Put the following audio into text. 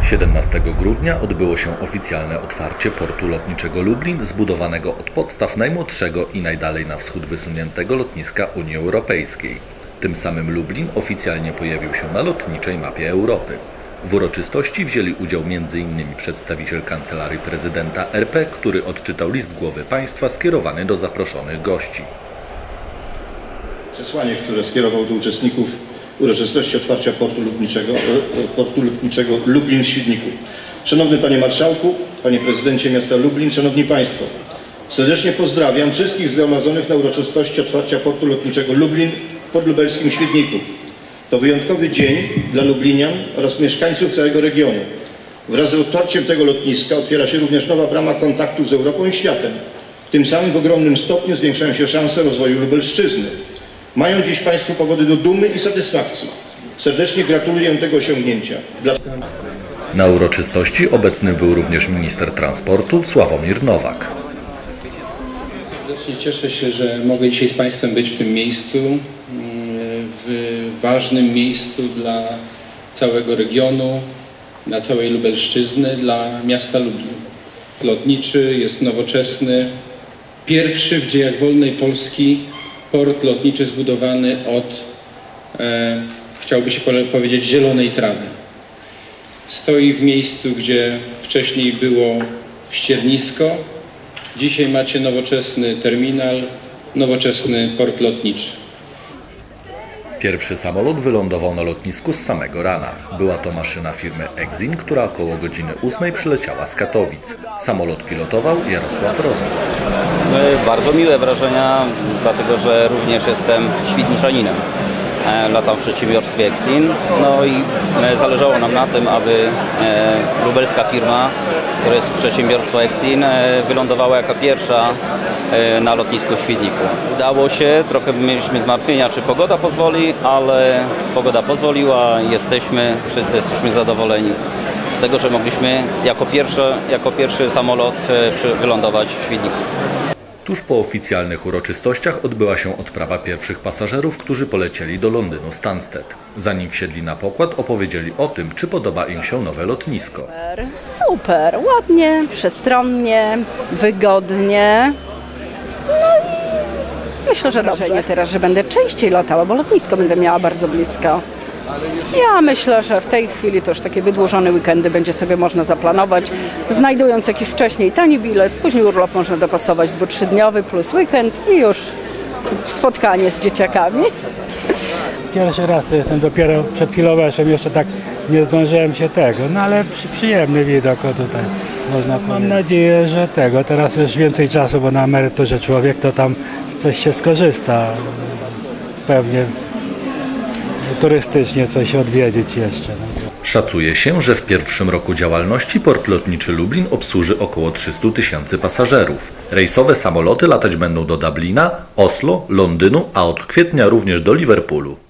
17 grudnia odbyło się oficjalne otwarcie portu lotniczego Lublin, zbudowanego od podstaw najmłodszego i najdalej na wschód wysuniętego lotniska Unii Europejskiej. Tym samym Lublin oficjalnie pojawił się na lotniczej mapie Europy. W uroczystości wzięli udział m.in. przedstawiciel Kancelarii Prezydenta RP, który odczytał list głowy państwa skierowany do zaproszonych gości. Przesłanie, które skierował do uczestników uroczystości otwarcia portu lotniczego Lublin w Świdniku. Szanowny Panie Marszałku, Panie Prezydencie Miasta Lublin, Szanowni Państwo, serdecznie pozdrawiam wszystkich zgromadzonych na uroczystości otwarcia portu lotniczego Lublin w podlubelskim Świdniku. To wyjątkowy dzień dla lublinian oraz mieszkańców całego regionu. Wraz z otwarciem tego lotniska otwiera się również nowa brama kontaktu z Europą i światem. Tym samym w ogromnym stopniu zwiększają się szanse rozwoju Lubelszczyzny. Mają dziś Państwo powody do dumy i satysfakcji. Serdecznie gratuluję tego osiągnięcia. Na uroczystości obecny był również minister transportu Sławomir Nowak. Serdecznie cieszę się, że mogę dzisiaj z Państwem być w tym miejscu, w ważnym miejscu dla całego regionu, dla całej Lubelszczyzny, dla miasta Lublin. Lotniczy jest nowoczesny, pierwszy w dziejach wolnej Polski port lotniczy zbudowany od, chciałoby się powiedzieć, zielonej trawy. Stoi w miejscu, gdzie wcześniej było ściernisko. Dzisiaj macie nowoczesny terminal, nowoczesny port lotniczy. Pierwszy samolot wylądował na lotnisku z samego rana. Była to maszyna firmy Exin, która około godziny 8 przyleciała z Katowic. Samolot pilotował Jarosław Rozum. Bardzo miłe wrażenia, dlatego że również jestem świdniczaninem. Latam w przedsiębiorstwie Exin, no i zależało nam na tym, aby lubelska firma, która jest przedsiębiorstwo Exin, wylądowała jako pierwsza na lotnisku w Świdniku. Udało się, trochę mieliśmy zmartwienia, czy pogoda pozwoli, ale pogoda pozwoliła i wszyscy jesteśmy zadowoleni z tego, że mogliśmy jako pierwszy samolot wylądować w Świdniku. Tuż po oficjalnych uroczystościach odbyła się odprawa pierwszych pasażerów, którzy polecieli do Londynu Stansted. Zanim wsiedli na pokład, opowiedzieli o tym, czy podoba im się nowe lotnisko. Super, ładnie, przestronnie, wygodnie. No i myślę, że dobrze teraz, że będę częściej latała, bo lotnisko będę miała bardzo blisko. Ja myślę, że w tej chwili to już takie wydłużone weekendy będzie sobie można zaplanować, znajdując jakiś wcześniej tani bilet, później urlop można dopasować 2-3-dniowy plus weekend i już spotkanie z dzieciakami. Pierwszy raz to jestem, dopiero przed chwilą weszłem, jeszcze tak nie zdążyłem się tego, no ale przyjemny widok tutaj. Mam nadzieję, że teraz już więcej czasu, bo na emeryturze człowiek to tam coś się skorzysta, pewnie turystycznie coś odwiedzić jeszcze. Szacuje się, że w pierwszym roku działalności port lotniczy Lublin obsłuży około 300 000 pasażerów. Rejsowe samoloty latać będą do Dublina, Oslo, Londynu, a od kwietnia również do Liverpoolu.